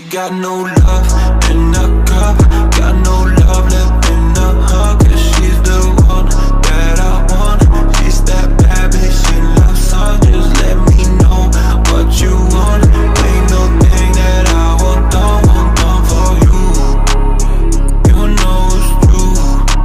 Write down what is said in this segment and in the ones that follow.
got no love in the cup, got no love left in the hug. Cause she's the one that I want. She's that bad bitch in love song. Just let me know what you want. Ain't no thing that I want done for you. You know it's true.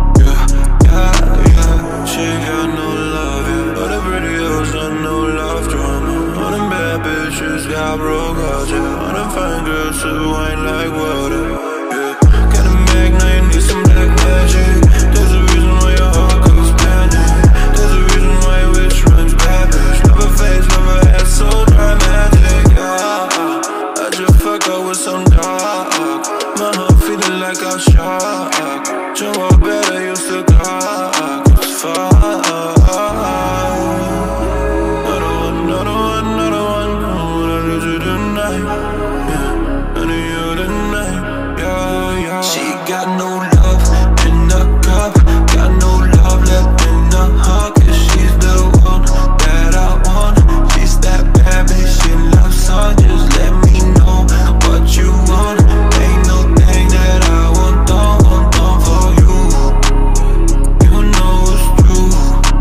Yeah. She got no love, yeah. All the pretty girls got no love drama. All them bad bitches got broke hearts, yeah. All them fine girls who ain't like water, yeah. Got a Mac, now you need some black magic. There's a reason why your heart goes panic. There's a reason why your wish runs bad, bitch. Love her face, love her ass, so dramatic, yeah. I just fuck up with some dog. My heart feeling like I'm shocked. You are better, you still got. It's fine. Got no love in the cup, got no love left in the hug. Cause she's the one that I want. She's that bad bitch in love song. Just let me know what you want. Ain't no thing that I want done for you. You know it's true.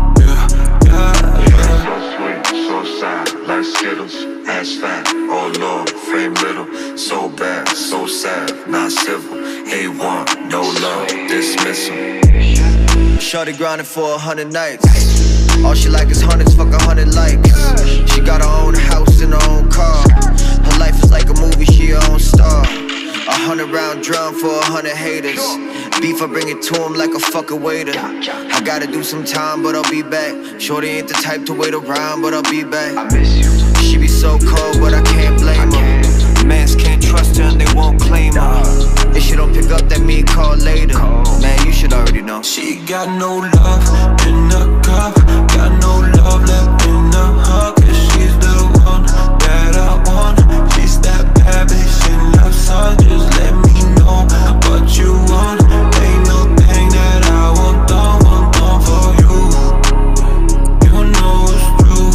Yeah. So sweet, so sad, like Skittles, ass fat, oh Lord, frame little. So bad, so sad, not civil. A1, no love, dismissal. Shorty grinding for 100 nights. All she like is hundreds, fuck 100 likes. She got her own house and her own car. Her life is like a movie, she her own star. 100-round drum for 100 haters. Beef, I bring it to him like a fucking waiter. I gotta do some time, but I'll be back. Shorty ain't the type to wait around, but I'll be back. I miss you. She be so cold, but I can't blame her. Mans can't trust her and they won't claim her. If she don't pick up, that mean call later. Man, you should already know. She got no love in the cup, got no love left in the hug. Cause she's the one that I want. She's that bad bitch in love song. Just let me know what you want. Ain't no thing that I want done for you. You know it's true.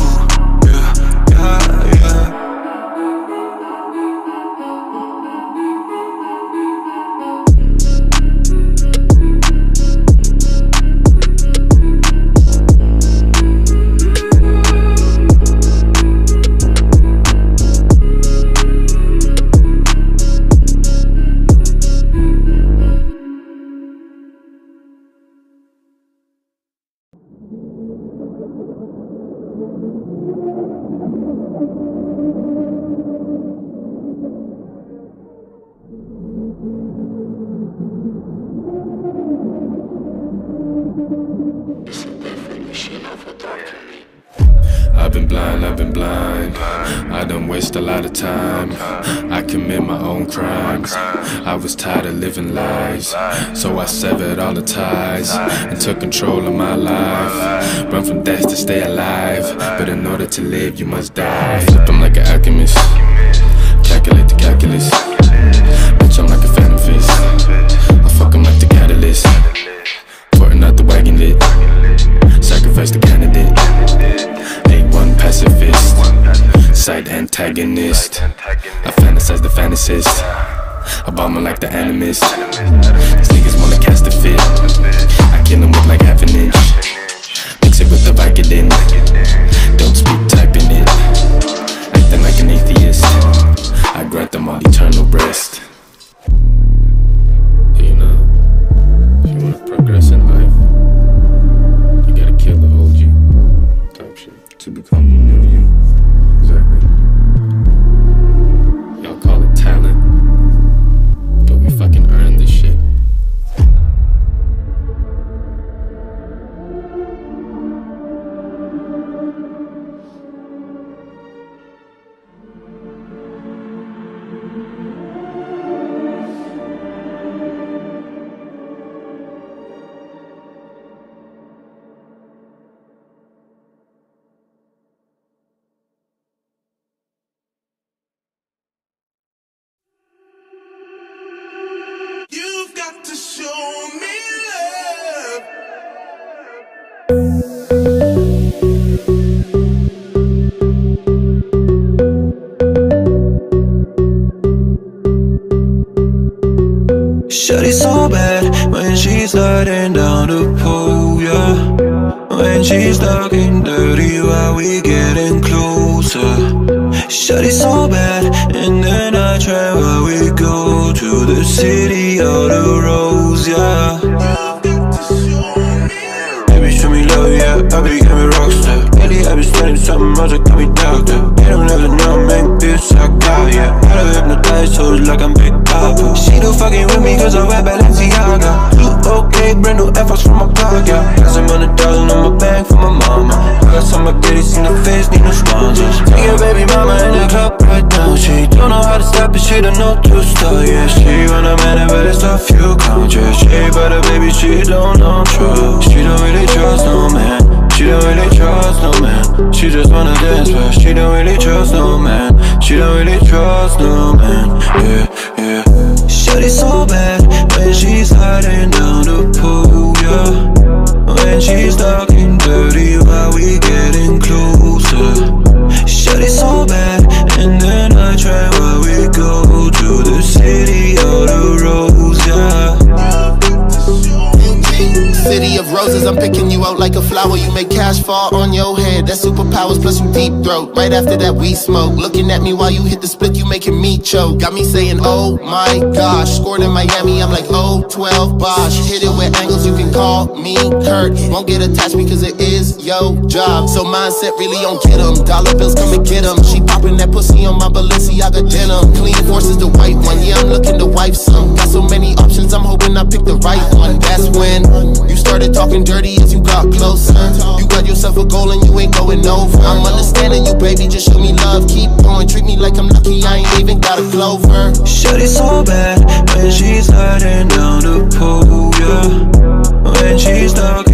Yeah. I've been blind. I done waste a lot of time. I commit my own crimes. I was tired of living lies, so I severed all the ties and took control of my life. Run from death to stay alive, but in order to live you must die. Flip them like an alchemist, calculate the calculus. Bitch, I'm like a phantom fist. I fuck 'em like the catalyst. Porting out the wagon lit, sacrifice the candidate. A1 pacifist, side antagonist. I fantasize the fantasist. I bomb 'em like the animist. These niggas wanna cast a fit. I kill 'em with like half an inch. Mix it with the Vicodin. Don't speak, typing it. Acting like an atheist. I grant them all eternal rest. Do you know, if you wanna progress in life, you gotta kill the old you. Type shit. To become the new you. Exactly. Y'all call it talent, but we fucking earn this shit. You've got to show me love. Shawty so bad when she's sliding down the pole, yeah. When she's talking dirty while we getting closer. Shawty so bad, and then I try while we go to the city of the rose, yeah. Baby, show me love, yeah, I became a rockstar. Lately I been studying something else that got me doctor. They don't ever know, man, bitch, I got ya. I don't hypnotize hoes like I'm Big Papa. She don't fucking with me cause I wear Balenciaga. You okay, brand new Air Force from my pocket. Got some $100 on my bank for my mama. I got some spaghettis in the face, need no sponsors. Take your baby mama in the club right now. She don't know how to stop it, she don't know to start, yeah. She want a man, but it's a few countries. She but a baby, she don't know trust. She don't really trust no man. She don't really trust no man. She just wanna dance, but she don't really trust no man. She don't really trust no man, yeah, yeah. Shawty so bad when she's sliding down the pool, yeah. When she's talking dirty while we getting closer. Shawty so bad, and then I try while we go to the city of the rose, yeah. City of roses, I'm picking you out like a flower. You make cash fall on your head, that's superpowers plus you deep throat. Right after that we smoke, looking at me while you hit the split, you making me choke. Got me saying oh my gosh, scored in Miami, I'm like oh 12 Bosh. Hit it with angles, you can call me Kurt. Won't get attached because it is your job. So mindset really don't get them, dollar bills come and get them. She popping that pussy on my Balenciaga denim. Clean forces the white one, yeah I'm looking to wife some. Got so many options, I'm hoping I pick the right one. That's when you started talking dirty as you got closer. You got yourself a goal and you ain't going over. I'm understanding you, baby, just show me love. Keep going, treat me like I'm lucky, I ain't even got a clover. Shawty so bad when she's sliding down the pole, yeah. When she's talking